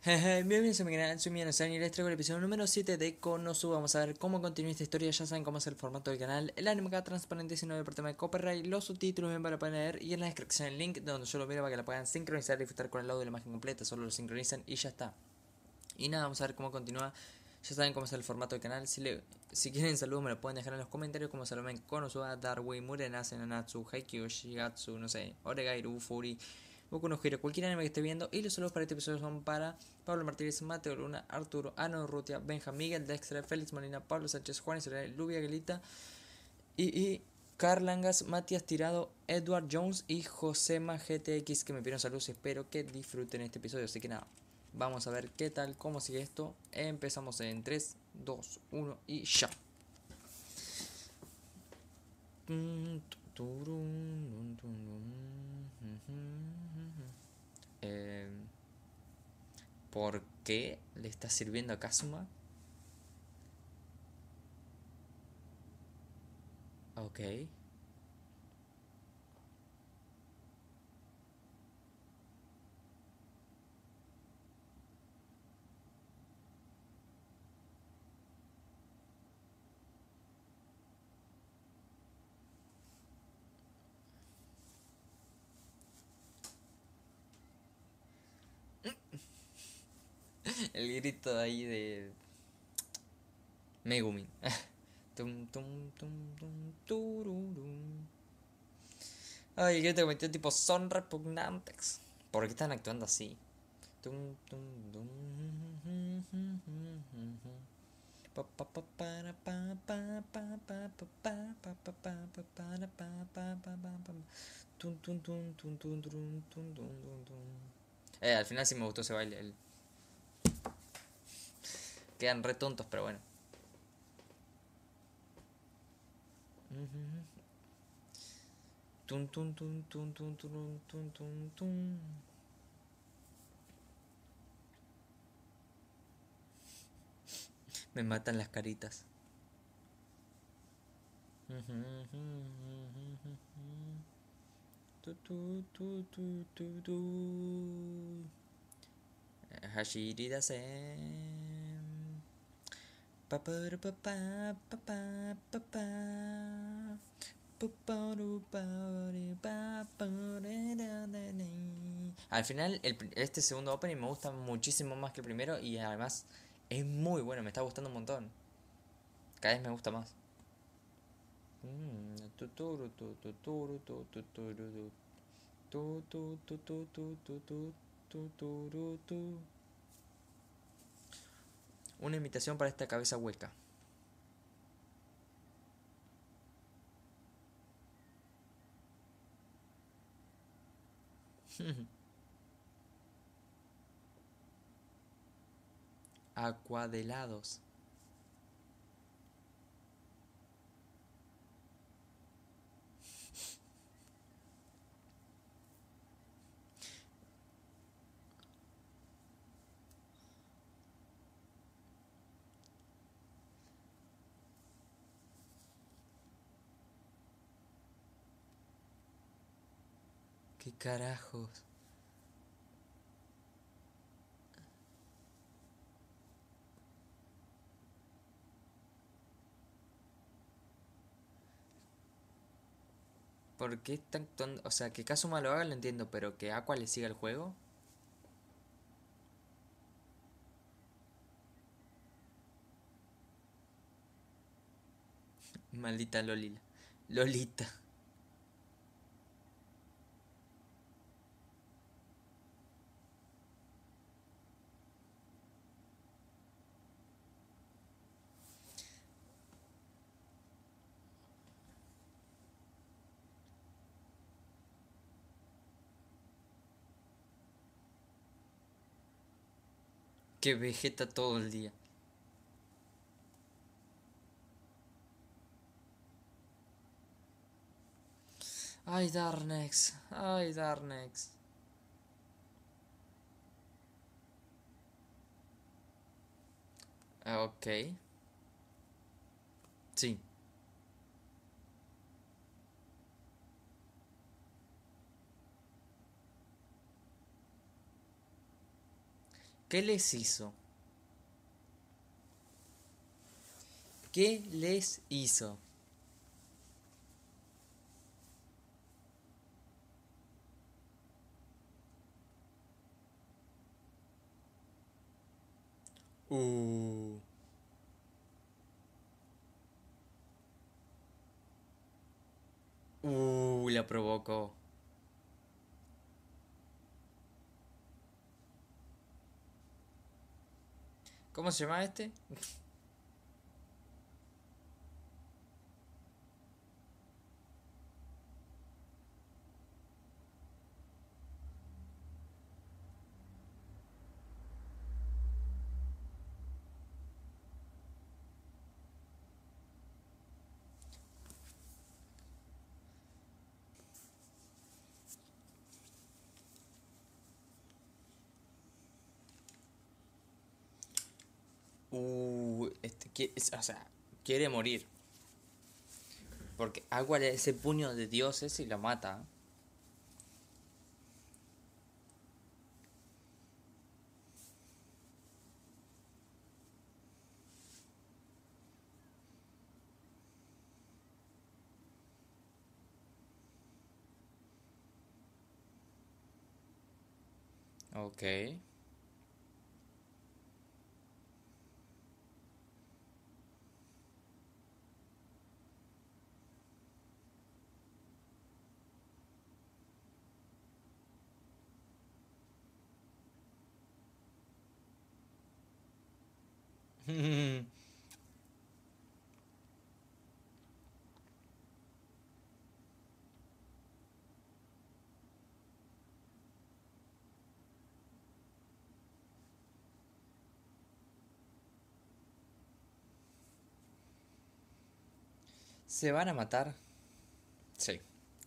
Bienvenidos a mi canal, soy Miano y les traigo el episodio número 7 de Konosuba. Vamos a ver cómo continúa esta historia, ya saben cómo es el formato del canal. El anime acá transparente, sino por tema de copyright, los subtítulos bien para poder leer y en la descripción el link de donde yo lo miro para que la puedan sincronizar y disfrutar con el audio de la imagen completa, solo lo sincronizan y ya está. Y nada, vamos a ver cómo continúa. Ya saben cómo es el formato del canal. Si quieren saludos me lo pueden dejar en los comentarios como se lo ven Konosuba, Darwin, Murenase, Nanatsu, Haikyuu, Shigatsu, no sé, Oregairu, Furi, Boku no Hero, cualquier anime que esté viendo. Y los saludos para este episodio son para Pablo Martínez, Mateo Luna, Arturo, Ano Urrutia, Benja, Miguel Dexter, Félix Molina, Pablo Sánchez, Juan Israel, Lubia Aguilita y Carl Langas, Matías Tirado, Edward Jones y Josema GTX que me pidieron saludos y espero que disfruten este episodio. Así que nada, vamos a ver qué tal, cómo sigue esto. Empezamos en 3, 2, 1 y ya. Eh, ¿Por qué le está sirviendo a Kazuma? Ok. El grito ahí de Megumin. Tum, tum, tum, tum, tururum. Ay, el grito que metió tipo son repugnantes. ¿Por qué están actuando así? Tum, tum, tum, pa, pa, pa, para, pa, pa, pa, pa, pa, pa, pa, pa, pa, pa, para, pa, pa, pa, pa, pa. Tum, tum, tum, tum, tum, tum, tum, tum, tum, tum. Al final sí me gustó ese baile. Quedan re tontos, pero bueno. Tum, tum, tum, tum, tum, tum, tum, tum, tum. Me matan las caritas. Tu, tu, tu, tu, tu, tu. Hashirida Sen. Pa, pa, pa, pa, pa, pa, pa, pa. Al final, este segundo opening me gusta muchísimo más que el primero y además es muy bueno, me está gustando un montón. Cada vez me gusta más. Una invitación para esta cabeza hueca. Acuadelados. ¿Qué carajos? ¿Por qué están actuando? O sea, que Kazuma lo haga lo entiendo, pero que Aqua le siga el juego. Maldita Lolita. Lolita. Que vegeta todo el día. Ay, Darnex. Ay, Darnex. Ok. Sí. ¿Qué les hizo? ¿Qué les hizo? Uh. La provocó. ¿Cómo se llama este? O sea, quiere morir. Porque Agua le da ese puño de dioses y lo mata. Ok. ¿Se van a matar? Sí.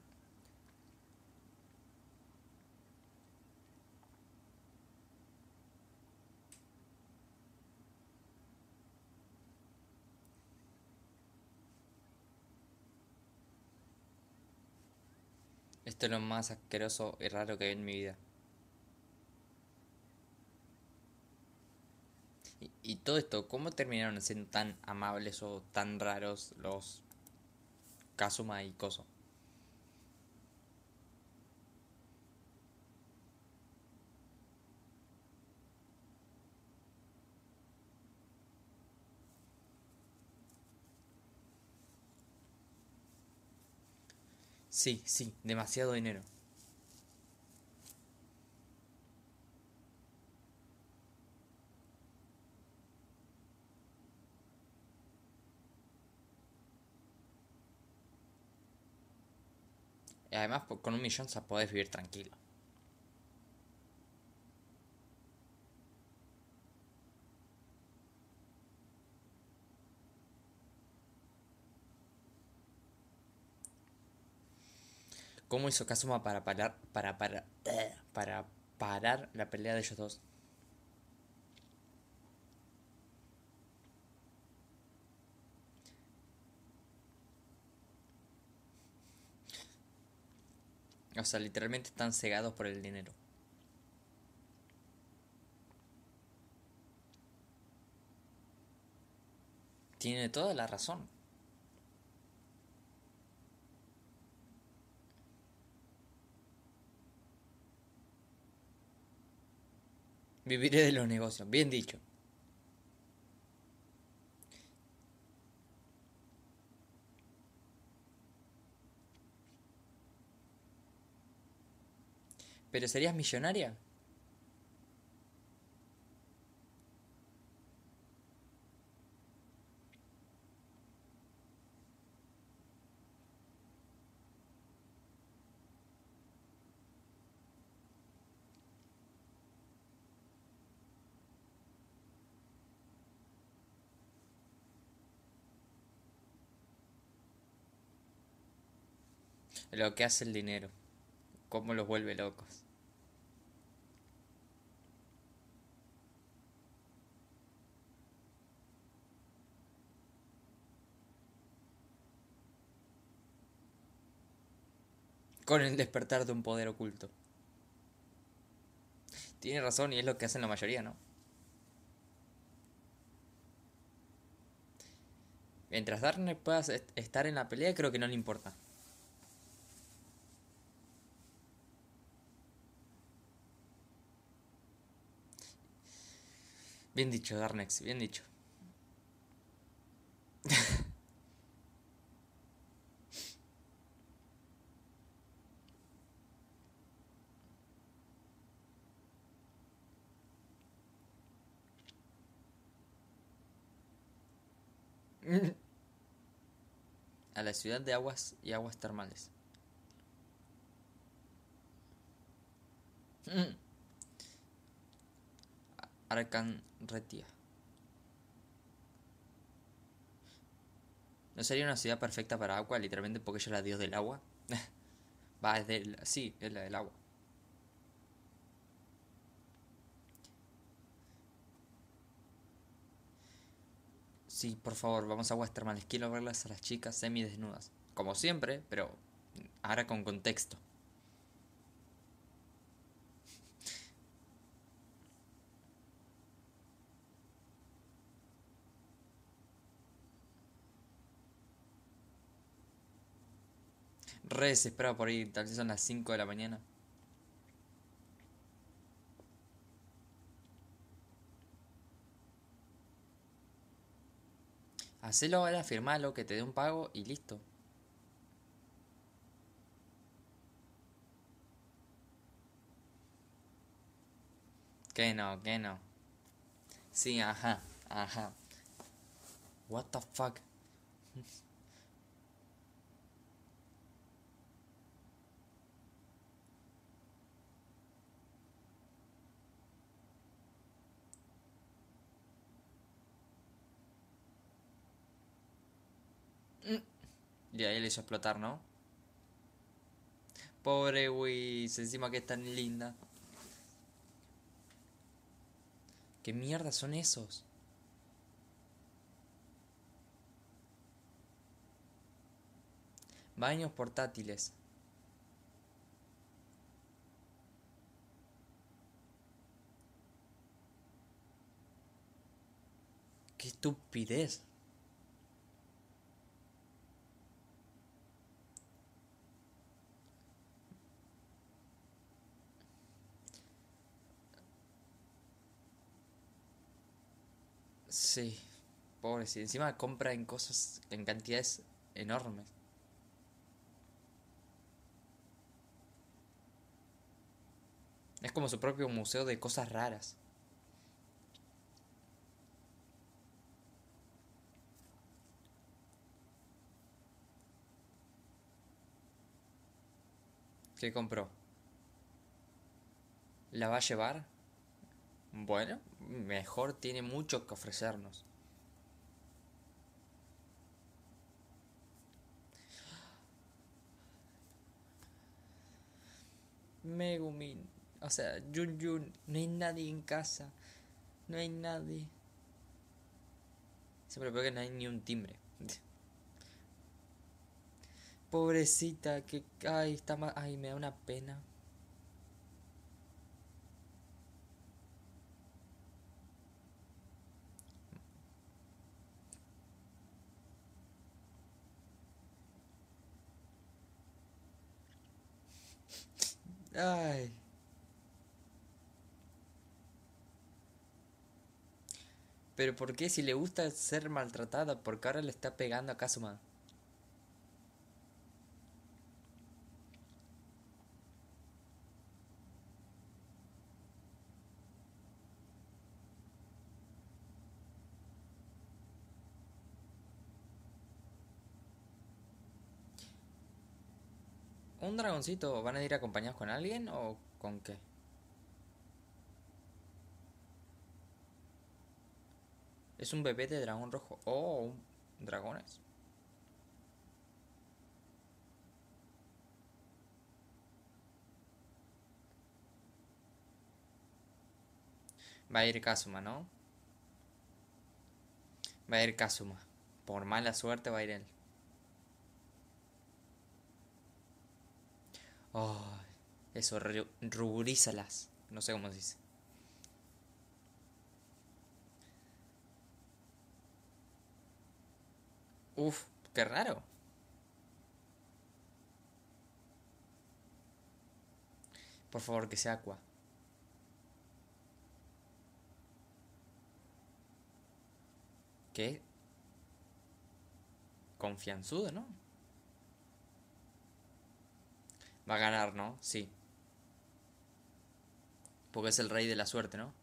Esto es lo más asqueroso y raro que vi en mi vida. Y todo esto, ¿cómo terminaron siendo tan amables o tan raros los Kazuma y Koso? Sí, sí, demasiado dinero. Y además, con 1 millón se podés vivir tranquilo. ¿Cómo hizo Kazuma para parar la pelea de ellos dos? O sea, literalmente están cegados por el dinero. Tiene toda la razón. Viviré de los negocios, bien dicho. ¿Pero serías millonaria? Lo que hace el dinero. Cómo los vuelve locos. Con el despertar de un poder oculto. Tiene razón y es lo que hacen la mayoría, ¿no? Mientras Darkness pueda estar en la pelea, creo que no le importa. Bien dicho, Darnex, bien dicho. A la ciudad de aguas y aguas termales. Arcan Retia. ¿No sería una ciudad perfecta para Aqua, literalmente porque ella es la dios del agua? Va, es del... Sí, es la del agua. Sí, por favor, vamos a aguas termales. Quiero verlas a las chicas semidesnudas. Como siempre, pero ahora con contexto. Re desesperado por ir, tal vez son las 5 de la mañana. Hacelo ahora, firmalo, que te dé un pago y listo. Que no, que no. Sí, ajá, ajá. What the fuck. Y ahí le hizo explotar, ¿no? Pobre Whis, encima que es tan linda. ¿Qué mierda son esos? Baños portátiles. Qué estupidez. Sí, pobre, sí. Encima compra en cosas en cantidades enormes. Es como su propio museo de cosas raras. ¿Qué compró? ¿La va a llevar? Bueno, mejor tiene mucho que ofrecernos. Megumin. O sea, Yun Yun. No hay nadie en casa. No hay nadie. Siempre veo que no hay ni un timbre. Pobrecita, que... Ay, está mal... Ay, me da una pena. Ay. Pero ¿por qué? Si le gusta ser maltratada, porque ahora le está pegando a Kazuma. ¿Un dragoncito van a ir acompañados con alguien o con qué? ¿Es un bebé de dragón rojo? Oh, un dragones. Va a ir Kazuma, ¿no? Va a ir Kazuma. Por mala suerte va a ir él. Oh, eso, ruborízalas. No sé cómo se dice. Uf, qué raro. Por favor, que sea Aqua. ¿Qué? Confianzudo, ¿no? Va a ganar, ¿no? Sí. Porque es el rey de la suerte, ¿no?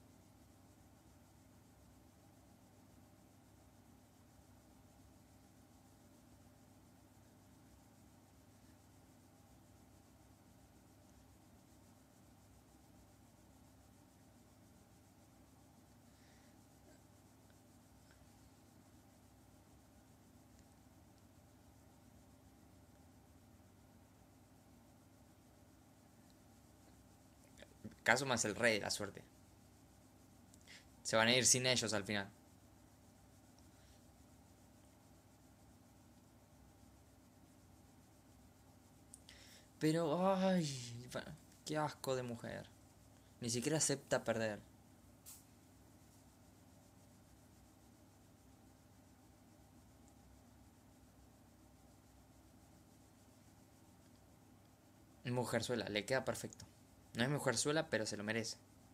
Kazuma es el rey de la suerte. Se van a ir sin ellos al final. Pero, ay, qué asco de mujer. Ni siquiera acepta perder. Mujerzuela, le queda perfecto. No es mujerzuela, pero se lo merece.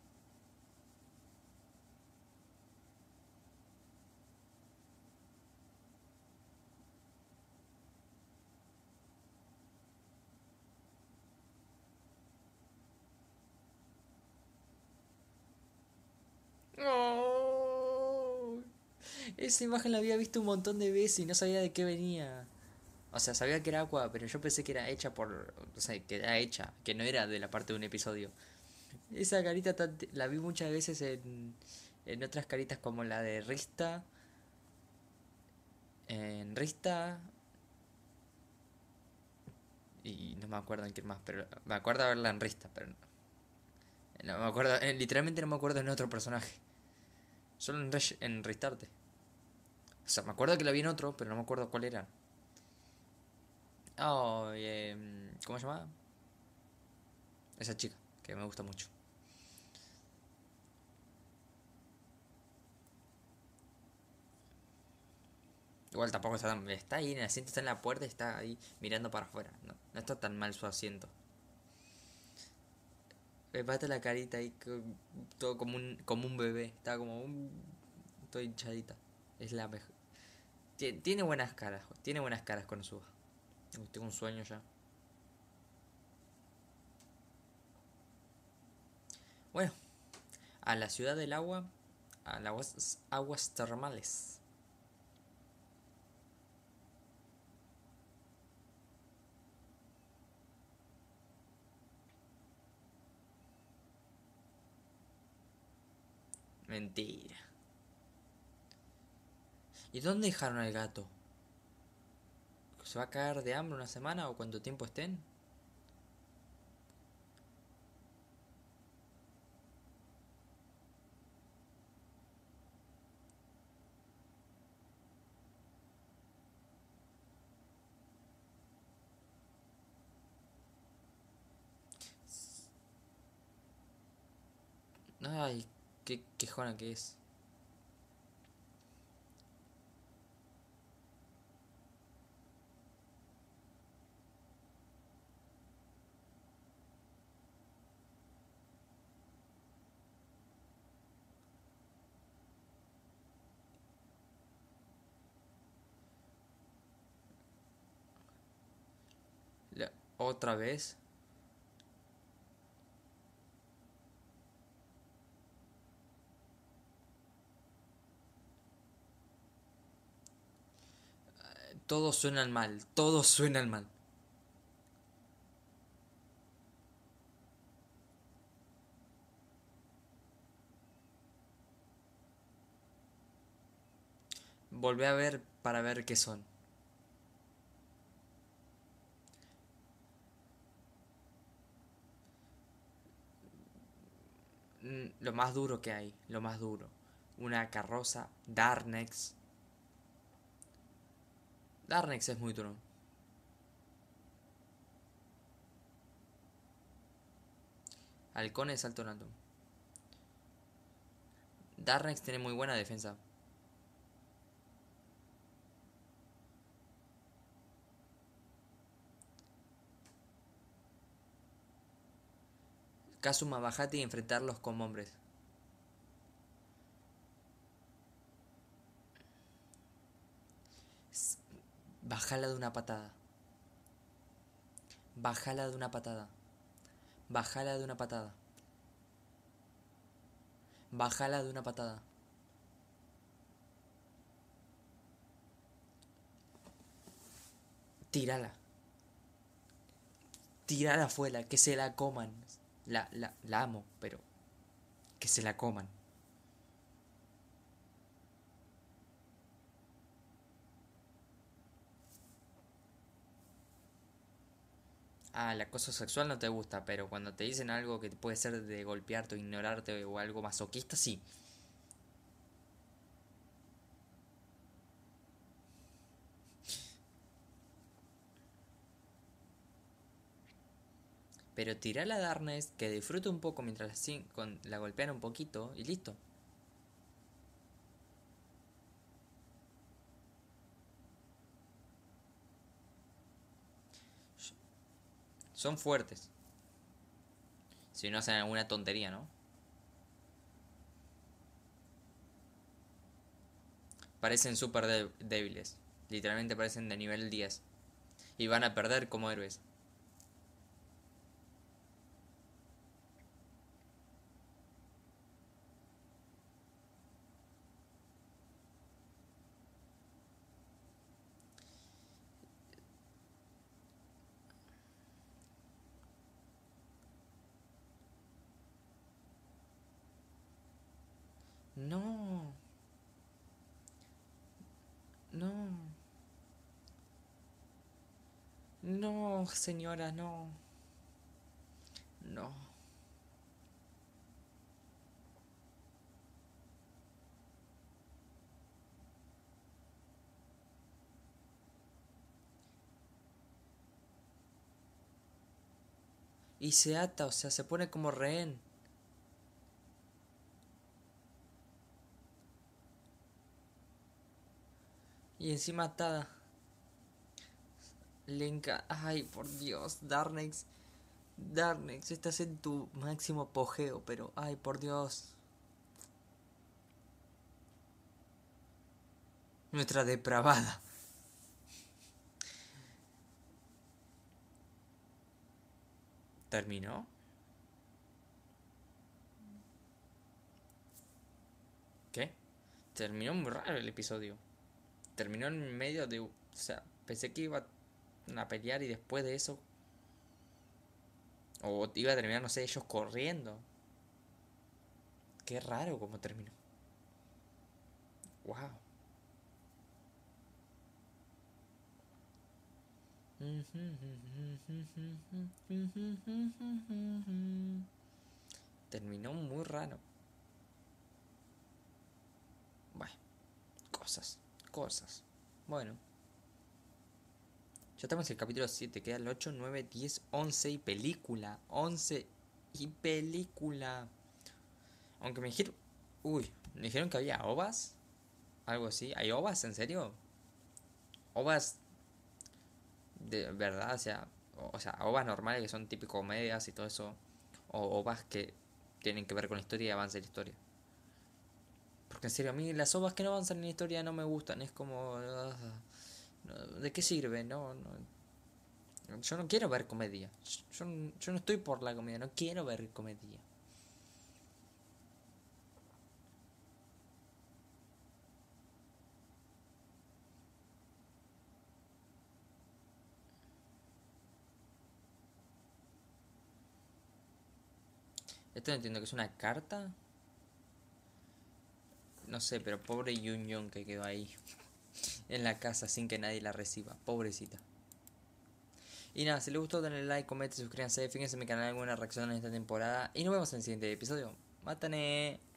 Oh, esa imagen la había visto un montón de veces y no sabía de qué venía. O sea, sabía que era Aqua, pero yo pensé que era hecha por... O sea, que era hecha, que no era de la parte de un episodio. Esa carita la vi muchas veces en otras caritas como la de Rista. En Rista. Y no me acuerdo en quién más, pero me acuerdo de verla en Rista, pero no me acuerdo, literalmente no me acuerdo en otro personaje. Solo en Restarte. O sea, me acuerdo que la vi en otro, pero no me acuerdo cuál era. Oh, ¿cómo se llama? Esa chica, que me gusta mucho. Igual tampoco está tan... Está ahí en el asiento, está en la puerta y está ahí mirando para afuera. No, no está tan mal su asiento. Me pata la carita ahí, todo como un bebé. Está como un... Todo hinchadita. Es la mejor. Tiene buenas caras, tiene buenas caras con Suba. Tengo un sueño ya. Bueno, a la ciudad del agua, a las aguas termales. Mentira. ¿Y dónde dejaron al gato? ¿Se va a caer de hambre una semana o cuánto tiempo estén? Ay, qué quejona que es. Otra vez. Todos suenan mal, todos suenan mal. Volvé a ver para ver qué son. Lo más duro que hay, lo más duro. Una carroza, Darnex. Darnex es muy duro. Halcones alto en alto. Darnex tiene muy buena defensa. Kazuma, bajate y enfrentarlos como hombres. Bájala de una patada. Bájala de una patada. Bájala de una patada. Bájala de una patada. Tírala. Tírala afuera, que se la coman. La amo, pero que se la coman. Ah, el acoso sexual no te gusta, pero cuando te dicen algo que puede ser de golpearte o ignorarte o algo masoquista, sí. Pero tirala a Darkness, que disfrute un poco mientras la golpean un poquito y listo. Son fuertes. Si no hacen alguna tontería, ¿no? Parecen súper débiles. Literalmente parecen de nivel 10. Y van a perder como héroes. No. No. No, señora, no. No. Y se ata, o sea, se pone como rehén. Y encima atada. Lenka. Ay, por Dios. Darnex. Darnex, estás en tu máximo apogeo, pero... Ay, por Dios. Nuestra depravada. ¿Terminó? ¿Qué? Terminó muy raro el episodio. Terminó en medio de... O sea, pensé que iba a pelear y después de eso... O iba a terminar, no sé, ellos corriendo. Qué raro cómo terminó. Wow. Terminó muy raro. Bueno, cosas. Cosas. Bueno. Ya estamos en el capítulo 7. Queda el 8, 9, 10, 11 y película. 11 y película. Aunque me dijeron... Uy, me dijeron que había ovas. Algo así. ¿Hay ovas? ¿En serio? Ovas de verdad, o sea, ovas normales que son típico comedias y todo eso, o ovas que tienen que ver con la historia y avance la historia. Porque en serio, a mí las ovas que no avanzan en la historia no me gustan, es como... ¿de qué sirve? No, no. Yo no quiero ver comedia. Yo no estoy por la comedia, no quiero ver comedia. Esto no entiendo que es una carta. No sé, pero pobre Yun Yun que quedó ahí en la casa sin que nadie la reciba. Pobrecita. Y nada, si les gustó denle like, comenten, suscríbanse, fíjense en mi canal alguna reacción en esta temporada. Y nos vemos en el siguiente episodio. ¡Mátane!